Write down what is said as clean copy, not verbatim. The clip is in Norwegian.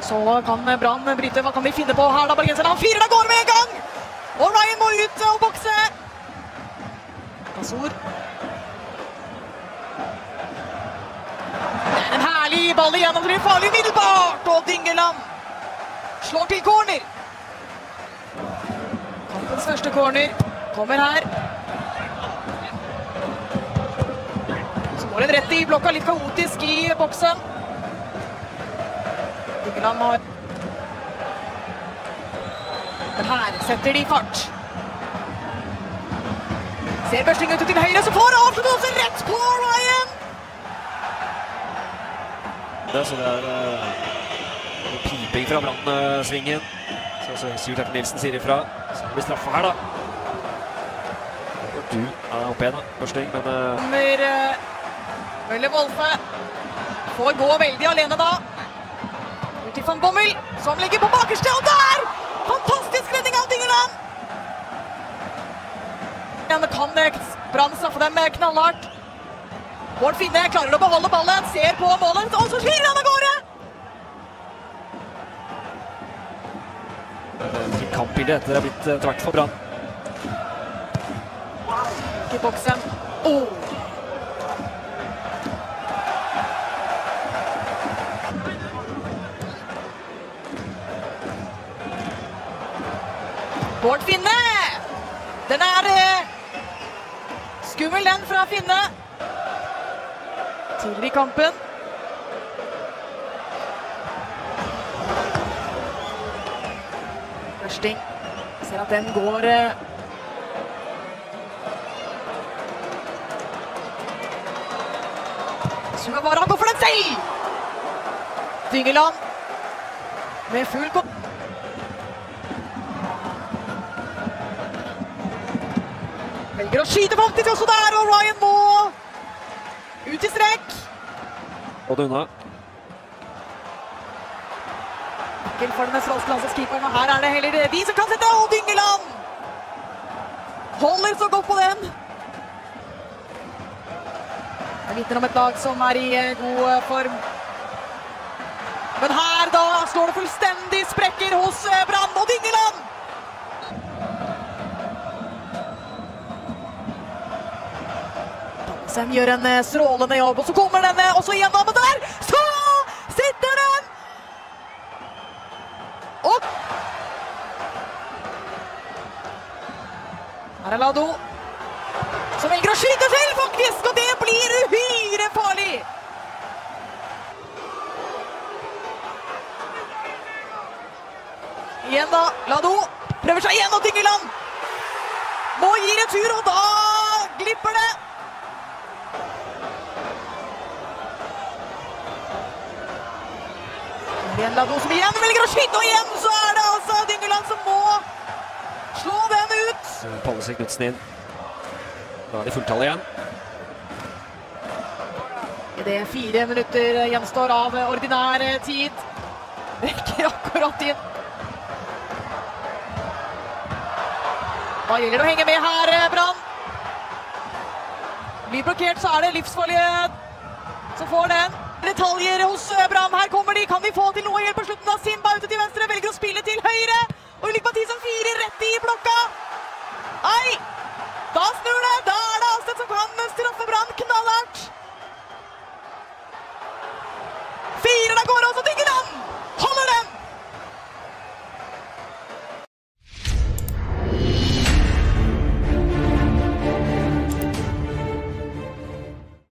Så kan Brann bryte. Hva kan de finne på her da, bergenserne? Han firer av gårde med en gang! Og Ryan må ut og bokse. Kasor. Det er en herlig ball igjennom, det blir farlig umiddelbart. Og Dyngeland slår til corner. Kampens første corner kommer her. Så går den rett i blokka, litt kaotisk i boksen. Dyngeland har... Men her setter de fart. Ser børsting ut til høyre, så får avsluttet også rett på Ryan! Så det er piping fra Brann-svingen. Så Sivert Hertel Nilsen sier ifra. Så det blir straffe her da. Du er oppe igjen da, børsting, men... Møller Wolfe får gå veldig alene da. Ut til Van Bommel, som ligger på bakerste, og der! Fantastisk redning av Dyngeland! Kan Brann straffe dem knallhardt. Bård Finne klarer å beholde ballen, ser på målet, og så skyrer han av gårde! Fint kampbilde etter det har blitt tvert for Brann. I boksen. Bård Finne! Den er skummel den fra Finne. Tidligere i kampen. Børsting. Ser at den går... Sugawara går for den selv! Dyngeland med full kopp. Velger å skyte faktisk også der, og Ryan må ut i strekk. Og det unna. Ikke for den australske landslagskeeperen, og her er det heller de som kan sette, og Dyngeland holder så godt på den. Det vitner om et lag som er i god form. Men her da slår det fullstendig sprekker hos Brann og Dyngeland. Sem gjør en strålende jobb, og så kommer denne også gjennom, og der, så sitter den! Og her er Lado, som velger å skyte selv faktisk, og det blir uhyre farlig! Igjen da, Lado prøver seg igjen, og Dyngeland må gi retur, og da glipper det! Igjen Lado som igjen velger å skyte, og igjen så er det altså Dyngeland som må slå den ut. Pallesen Knudsen inn. Da er det fulltallet igjen. Det 4 minutter gjenstår av ordinær tid. Rekker akkurat inn. Da gjelder det å henge med her, Brann. Blir blokkert, så er det livsfarlige som får den. Detaljer hos Brann, her kommer de, kan de få til noe helt på slutten av Simba ute til venstre, velger å spille til høyre, og i løpet av 10 som 4 rett i blokka. Nei, da snur det, da er det Astedt som kan straffe Brann knallhardt. 4 da går også Dyngeland!